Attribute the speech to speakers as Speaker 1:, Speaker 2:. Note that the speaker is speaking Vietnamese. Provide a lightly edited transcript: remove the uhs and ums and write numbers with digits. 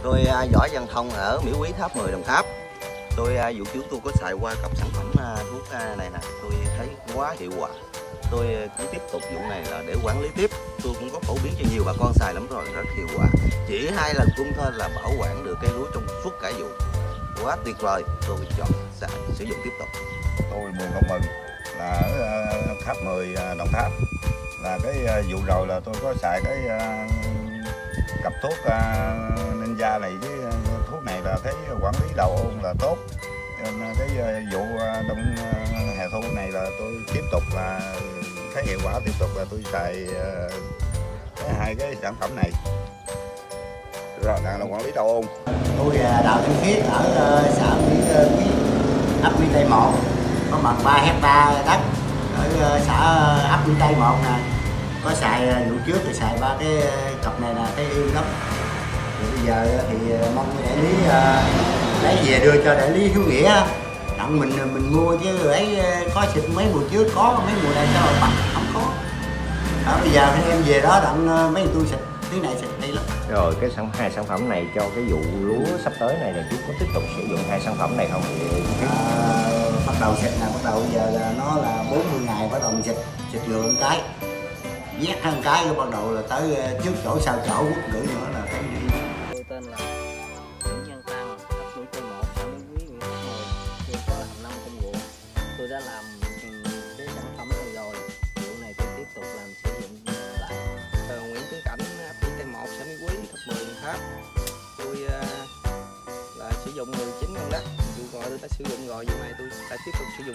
Speaker 1: Tôi Võ Văn Thông ở Miễu Quý, Tháp 10, Đồng Tháp. Vụ trước tôi có xài qua cặp sản phẩm thuốc này nè, tôi thấy quá hiệu quả. Tôi cũng tiếp tục vụ này là để quản lý tiếp. Tôi cũng có phổ biến cho nhiều bà con xài lắm rồi, rất hiệu quả. Chỉ 2 lần phun thôi là bảo quản được cây lúa trong suốt cả vụ. Quá tuyệt vời, tôi chọn sử dụng tiếp tục.
Speaker 2: Tôi Bùi Công Mừng là ở Tháp 10, Đồng Tháp. Là cái vụ rồi là tôi có xài cái cặp thuốc Ninja này, với thuốc này là thấy quản lý đậu ôn là tốt. Nên cái vụ đông hè thu này là tôi tiếp tục là thấy hiệu quả, tiếp tục là tôi xài hai cái sản phẩm này. Rồi là quản lý đậu ôn.
Speaker 3: Tôi Đào Thanh Khiết ở xã Mỹ Quý, ấp Mỹ Tây 1, có bằng 3 hectare đất ở xã ấp Mỹ Tây 1 nè. Có xài vụ trước thì xài 3 cái cặp này là thấy ưu lắm. Thì bây giờ thì mong đại lý lấy về đưa cho đại lý Hiếu Nghĩa. Đặng mình mua chứ ấy có xịt mấy mùa trước có, mấy mùa này sao mà bằng không có. Đó, bây giờ thì em về đó đặng mấy tôi xịt tí này xịt đi lắm.
Speaker 4: Rồi cái hai sản phẩm này cho cái vụ lúa sắp tới này là chú có tiếp tục sử dụng hai sản phẩm này không?
Speaker 3: Bắt đầu xịt là bắt đầu bây giờ là nó là 40 ngày bắt đầu mình xịt ngừa một cái, vét hơn cái rồi bắt đầu là tới trước chỗ sau chỗ quất gửi nữa là cái gì.
Speaker 5: Tôi tên là Nguyễn Văn Tăng, ấp Mỹ Tây 1, xã Mỹ Quý, huyện Tháp 10. Tôi có làm 5 công ruộng. Tôi đã làm cái sản phẩm này rồi. Vụ này tôi tiếp tục làm sử dụng lại.
Speaker 6: Nguyễn Tiến Cảnh, ấp Mỹ Tây 1, xã Mỹ Quý, Tháp 10, Đồng Tháp. Tôi là sử dụng 19 con đất. Vụ rồi tôi đã sử dụng rồi, vụ này tôi lại tiếp tục sử dụng.